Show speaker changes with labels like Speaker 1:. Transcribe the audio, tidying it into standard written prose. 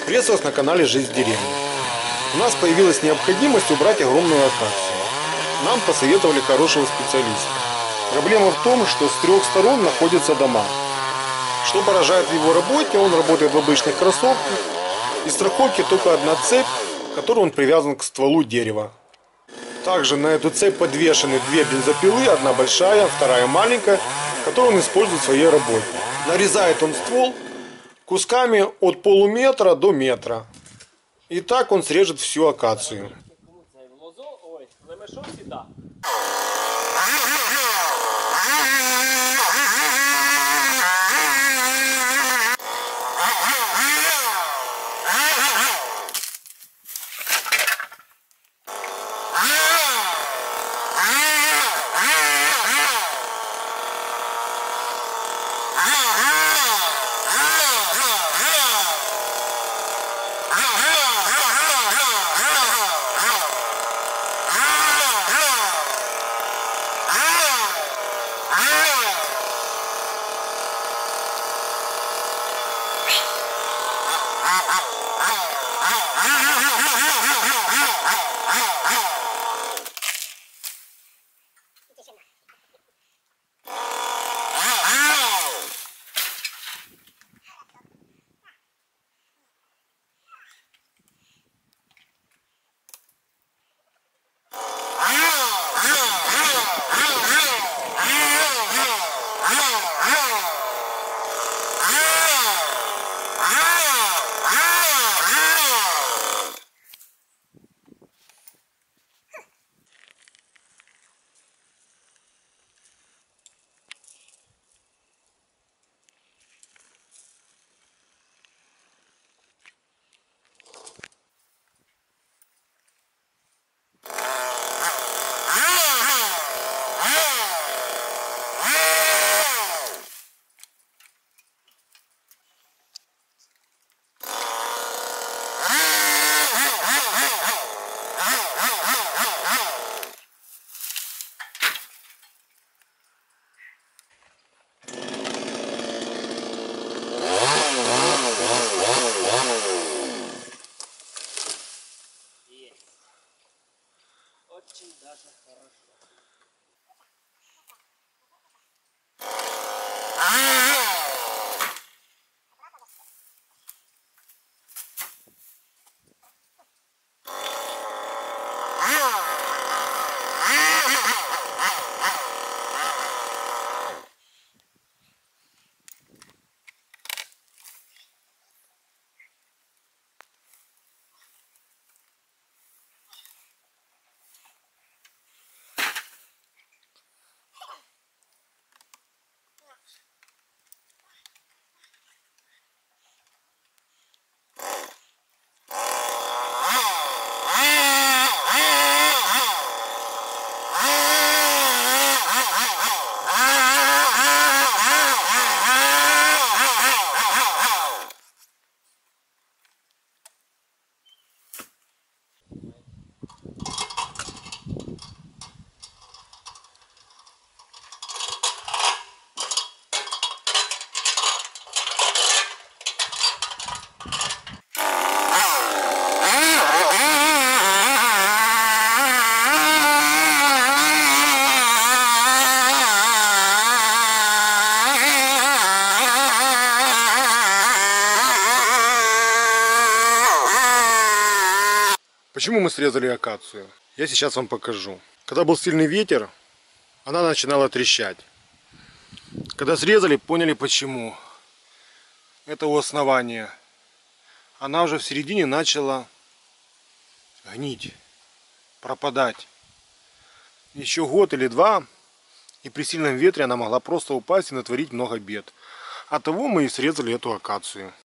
Speaker 1: Приветствую вас на канале Жизнь в деревне. У нас появилась необходимость убрать огромную акацию. Нам посоветовали хорошего специалиста. Проблема в том, что с трех сторон находятся дома. Что поражает в его работе, он работает в обычных кроссовках. И страховки только одна цепь, к которой он привязан к стволу дерева. Также на эту цепь подвешены две бензопилы, одна большая, вторая маленькая, которую он использует в своей работе. Нарезает он ствол кусками от полуметра до метра. И так он срежет всю акацию.
Speaker 2: Очень даже хорошо.
Speaker 1: Почему мы срезали акацию? Я сейчас вам покажу. Когда был сильный ветер, она начинала трещать. Когда срезали, поняли почему. Это у основания. Она уже в середине начала гнить, пропадать. Еще год или два, и при сильном ветре она могла просто упасть и натворить много бед. Оттого мы и срезали эту акацию.